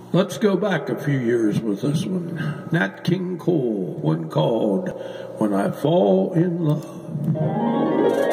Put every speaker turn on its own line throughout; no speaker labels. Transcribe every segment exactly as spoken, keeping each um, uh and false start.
Let's go back a few years with this one. Nat King Cole, one called When I Fall in Love.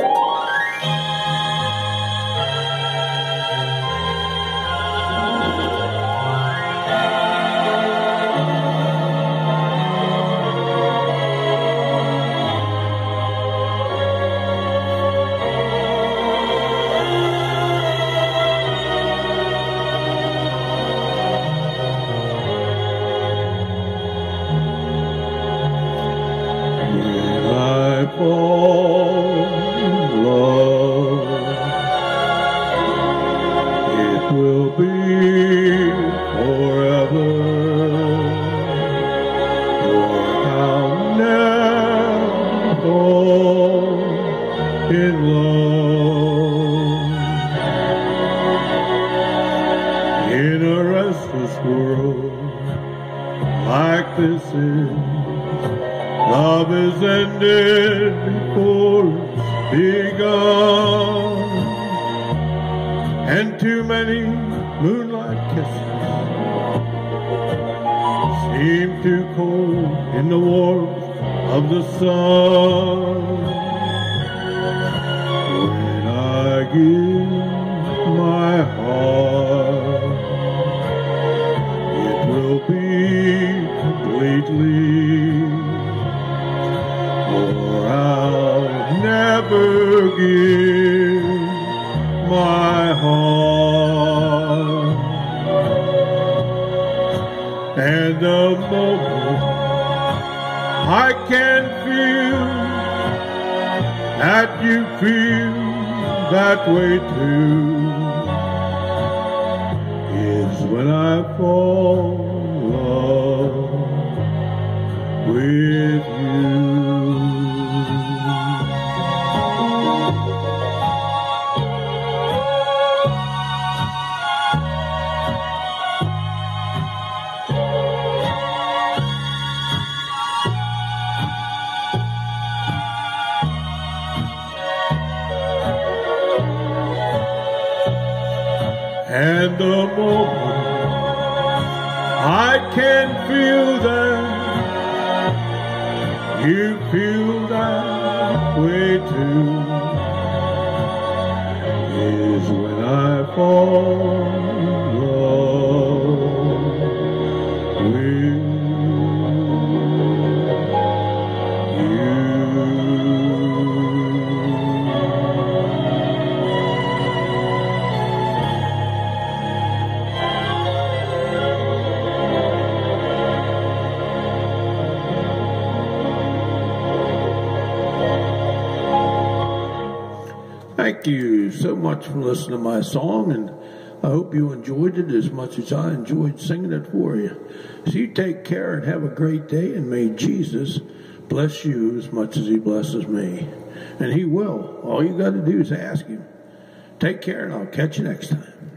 Love is ended before it's begun, and too many moonlight kisses seem too cold in the warmth of the sun. When I give my heart, it will be completely, or I'll never give my heart. And the moment I can feel that you feel that way too is when I fall in love with you. And the moment I can feel that you feel that way too is when I fall in love with you.
Thank you so much for listening to my song, and I hope you enjoyed it as much as I enjoyed singing it for you. So you take care and have a great day, and may Jesus bless you as much as he blesses me. And he will. All you got to do is ask him. Take care, and I'll catch you next time.